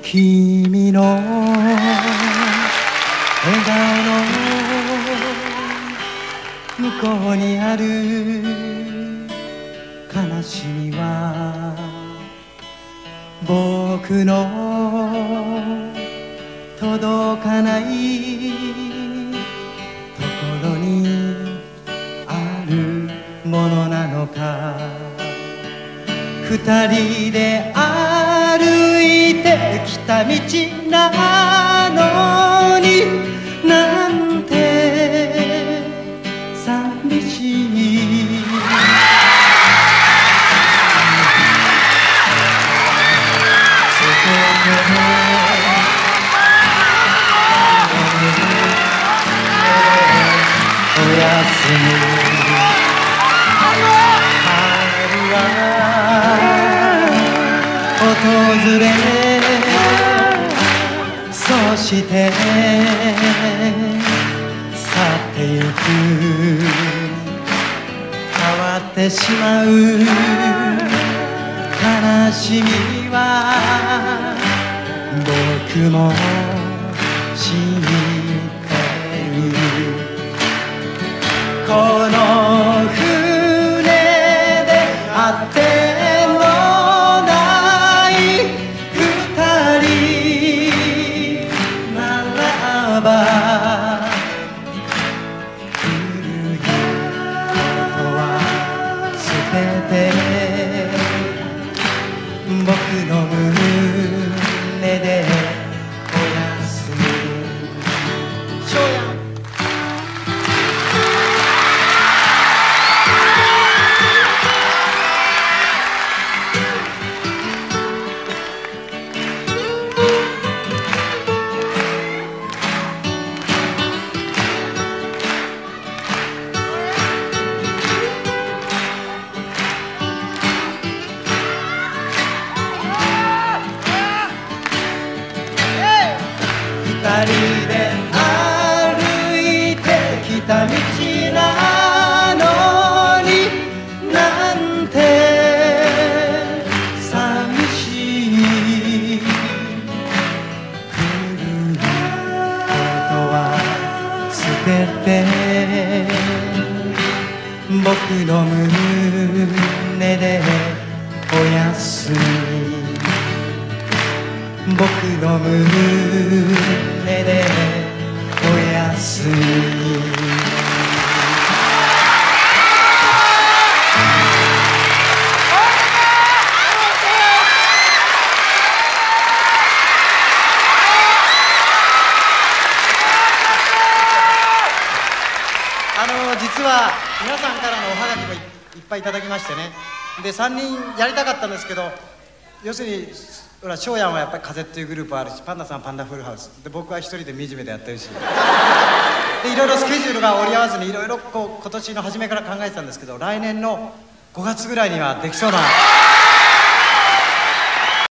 君の笑顔の向こうにある悲しみは僕の届かないところにあるものなのか。二人で歩いてきた道なのになんて寂しい。おやすみ春は訪れそして去ってゆく。変わってしまう悲しみは僕も知ってる。この船であってもない二人ならば古いことは捨てて僕の胸でおやすみ。翔やん二人で歩いてきた道なのになんて寂しい。古いことは捨てて僕の胸でおやすみ。僕の胸でおやすみ。実は皆さんからのおはがきもいっぱいいただきましてね。で3人やりたかったんですけど、要するにほら翔やんはやっぱり風っていうグループあるし、パンダさんはパンダフルハウスで、僕は一人で惨めでやってるしでいろいろスケジュールが折り合わずにいろいろこう今年の初めから考えてたんですけど、来年の5月ぐらいにはできそうな